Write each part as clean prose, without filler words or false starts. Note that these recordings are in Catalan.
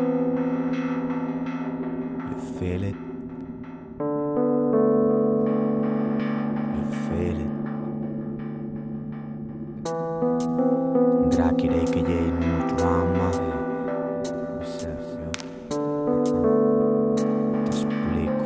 You feel it? You feel it? Draki rei que jej nu drama. T'explico.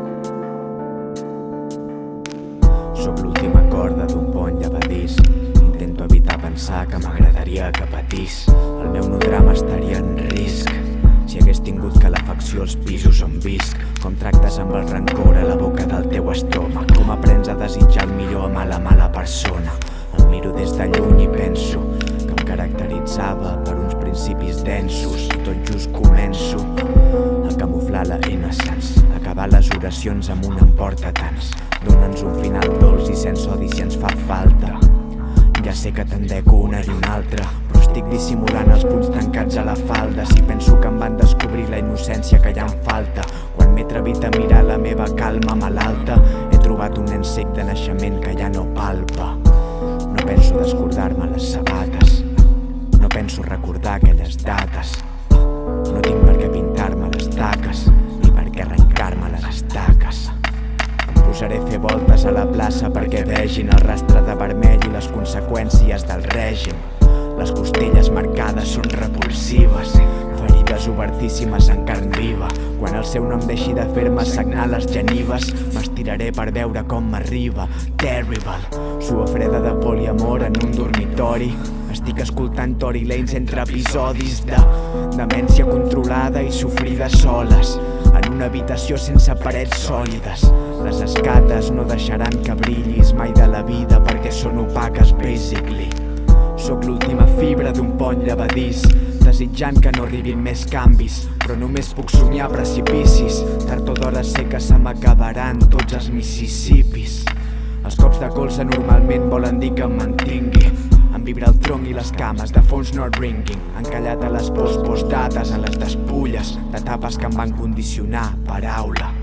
Soc l'última corda d'un pont llevadís. Intento evitar pensar que m'agradaria que patís. El meu nodrama estaria en risc si hagués tingut calefacció als pisos on visc. Com tractes amb el rancor a la boca del teu estómac. Com aprens a desitjar el millor a la mala persona. El miro des de lluny i penso que em caracteritzava per uns principis densos. I tot just començo a camuflar la innocence. Acabar les oracions amb un em porta tants. Dóna'ns un final dolç i sense odi si ens fa falta. Ja sé que te'n deco una i una altra, però estic dissimulant els punts tancats a la falda. Si penso que em van descobrir la innocència que ja em falta. Quan m'he atrevit a mirar la meva calma malalta, he trobat un nen cec de naixement que ja no palpa. No penso descordar-me les sabates, no penso recordar aquelles dates. No tinc per què pintar-me les taques, ni per què arrencar-me les estaques. Posaré a fer voltes a la plaça perquè vegin el rastre de vermell i les conseqüències del règim. Les costelles marcades són repulsives, ferides obertíssimes en carn viva. Quan el seu nom deixi de fer-me sagnar les genives, m'estiraré per veure com m'arriba. Terrible, suor freda de poliamor en un dormitori. Estic escoltant Tory Lanez entre episodis de demència controlada i sofrida soles, en una habitació sense parets sòlides. Les escates no deixaran que brillis mai de la vida perquè són opaques, basically. Soc l'última fibra d'un pont llevadís, desitjant que no arribin més canvis, però només puc somiar precipicis. Tard o d'hora sé que se m'acabaran tots els Mississippis. Els cops de colze normalment volen dir que em mantingui. Em vibra el tronc i les cames de fons not ringing. Encallat a les postdates, a les despulles d'etapes que em van condicionar. Paraula.